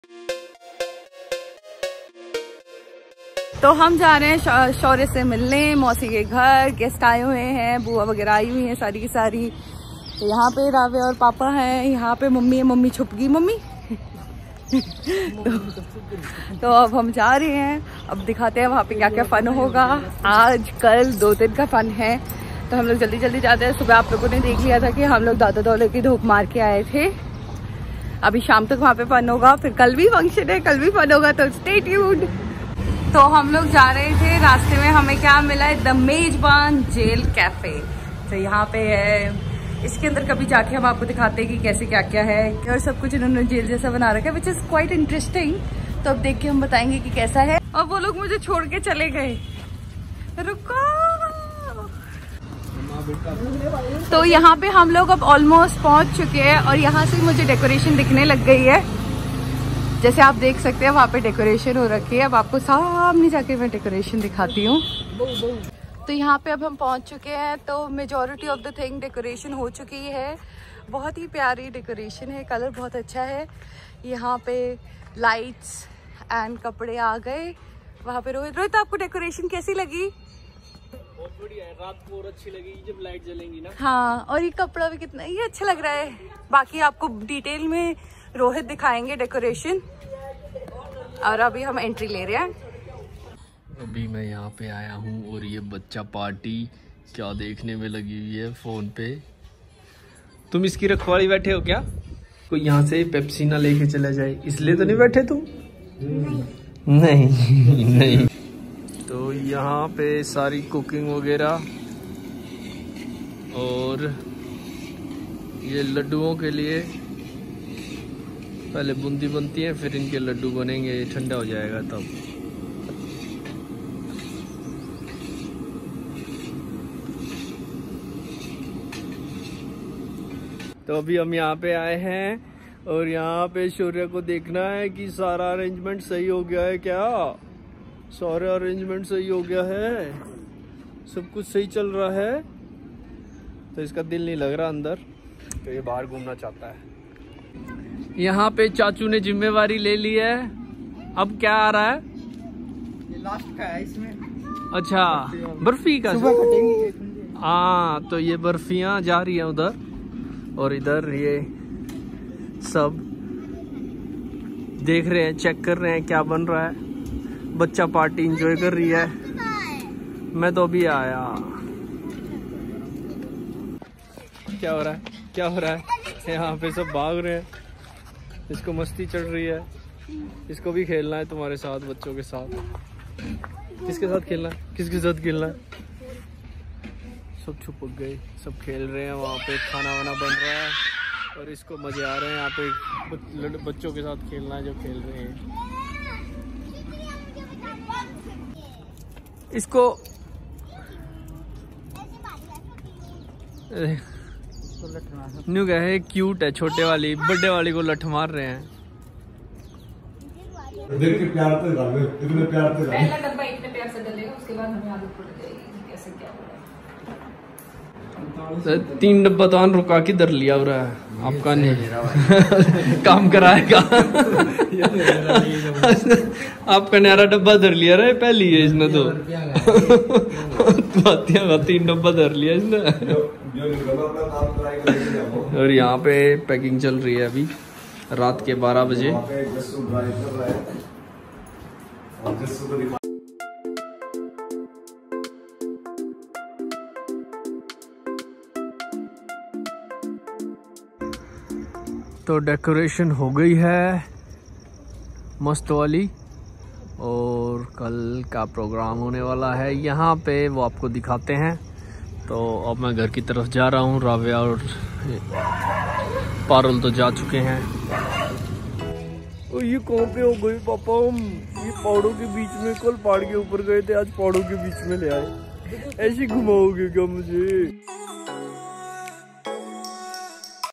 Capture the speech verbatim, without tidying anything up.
तो हम जा रहे हैं शौर्य से मिलने, मौसी के घर गेस्ट आए हुए हैं, बुआ वगैरह आई हुई हैं सारी की सारी। तो यहाँ पे रावे और पापा हैं, यहाँ पे मम्मी है, मम्मी छुप गई मम्मी तो, तो अब हम जा रहे हैं, अब दिखाते हैं वहाँ पे क्या क्या फन होगा। आज कल दो दिन का फन है, तो हम लोग जल्दी जल्दी जाते हैं। सुबह आप लोगों ने देख लिया था कि हम लोग दादा दौले की धूप मार के आए थे। अभी शाम तक वहाँ पे फन होगा, फिर कल भी फंक्शन है, कल भी फन होगा, तो स्टे ट्यून्ड। तो हम लोग जा रहे थे, रास्ते में हमें क्या मिला है, द मेजबान जेल कैफे। तो यहाँ पे है, इसके अंदर कभी जाके हम आपको दिखाते हैं कि कैसे क्या क्या है, और सब कुछ इन्होंने जेल जैसा बना रखा है, विच इज क्वाइट इंटरेस्टिंग। तो अब देख के हम बताएंगे कि कैसा है। और वो लोग मुझे छोड़ के चले गए, रुको। तो यहाँ पे हम लोग अब ऑलमोस्ट पहुंच चुके हैं, और यहाँ से मुझे डेकोरेशन दिखने लग गई है। जैसे आप देख सकते हैं वहाँ पे डेकोरेशन हो रखी है। अब आपको सामने जाके मैं डेकोरेशन दिखाती हूँ। तो यहाँ पे अब हम पहुँच चुके हैं, तो majority of the thing decoration हो चुकी है। बहुत ही प्यारी डेकोरेशन है, कलर बहुत अच्छा है। यहाँ पे लाइट्स एंड कपड़े आ गए। वहाँ पे रोहित रोहित आपको डेकोरेशन कैसी लगी? बहुत बढ़िया है, रात को और अच्छी लगी जब लाइट जलेंगी ना। हाँ, और ये कपड़ा भी कितना ये अच्छा लग रहा है। बाकी आपको डिटेल में रोहित दिखाएंगे डेकोरेशन। और अभी हम एंट्री ले रहे हैं। अभी मैं यहाँ पे आया हूँ और ये बच्चा पार्टी क्या देखने में लगी हुई है फोन पे। तुम इसकी रखवाली बैठे हो क्या? कोई यहाँ से पेप्सी ना लेके चला जाए इसलिए तो नहीं बैठे तुम? नहीं नहीं। तो यहाँ पे सारी कुकिंग वगैरह, और ये लड्डुओं के लिए पहले बूंदी बनती है, फिर इनके लड्डू बनेंगे, ठंडा हो जाएगा तब। तो अभी हम यहाँ पे आए हैं, और यहाँ पे शौर्य को देखना है कि सारा अरेंजमेंट सही हो गया है क्या। सारा अरेंजमेंट सही हो गया है, सब कुछ सही चल रहा है। तो इसका दिल नहीं लग रहा अंदर, तो ये बाहर घूमना चाहता है। यहाँ पे चाचू ने जिम्मेवारी ले ली है। अब क्या आ रहा है? ये लास्ट का है इसमें। अच्छा, बर्फी का सुबह कटेंगे। हाँ, तो ये बर्फियाँ जा रही हैं उधर, और इधर ये सब देख रहे हैं, चेक कर रहे हैं क्या बन रहा है। बच्चा पार्टी एंजॉय कर रही है। मैं तो अभी आया। क्या हो रहा है, क्या हो रहा है? यहाँ पे सब भाग रहे हैं, इसको मस्ती चढ़ रही है। इसको भी खेलना है तुम्हारे साथ, बच्चों के साथ। किसके साथ खेलना है, किसके साथ खेलना है? सब छुप गए, सब खेल रहे हैं। वहाँ पे खाना वाना बन रहा है, और इसको मजे आ रहे हैं। यहाँ पे बच्चों के साथ खेलना है जो खेल रहे हैं। इसको न्यू क्या है, क्यूट है। छोटे वाली बड़े वाली को लठ मार रहे हैं। देख के प्यार से डालो, इतने प्यार से डालो। पहला डब्बा इतने प्यार से डलेगा, उसके बाद हमें आदत पड़ जाएगी कैसे क्या हो रहा है। तीन डब्बा तो आन रुका के दर लिया हो रहा है आपका, नहीं काम कराएगा। आपका न्यारा डब्बा धर लिया रहा है, पहली है इसने तो। तीन डब्बा धर लिया इसने। और यहाँ पे पैकिंग चल रही है अभी, रात के बारह बजे। तो डेकोरेशन हो गई है मस्त वाली, और कल का प्रोग्राम होने वाला है यहाँ पे, वो आपको दिखाते हैं। तो अब मैं घर की तरफ जा रहा हूँ। राव्या और पारुल तो जा चुके हैं। और ये कहाँ पे हो गई पापा? हम ये पहाड़ों के बीच में, कल पहाड़ के ऊपर गए थे, आज पहाड़ों के बीच में ले आए। ऐसे घुमाओगे क्या मुझे?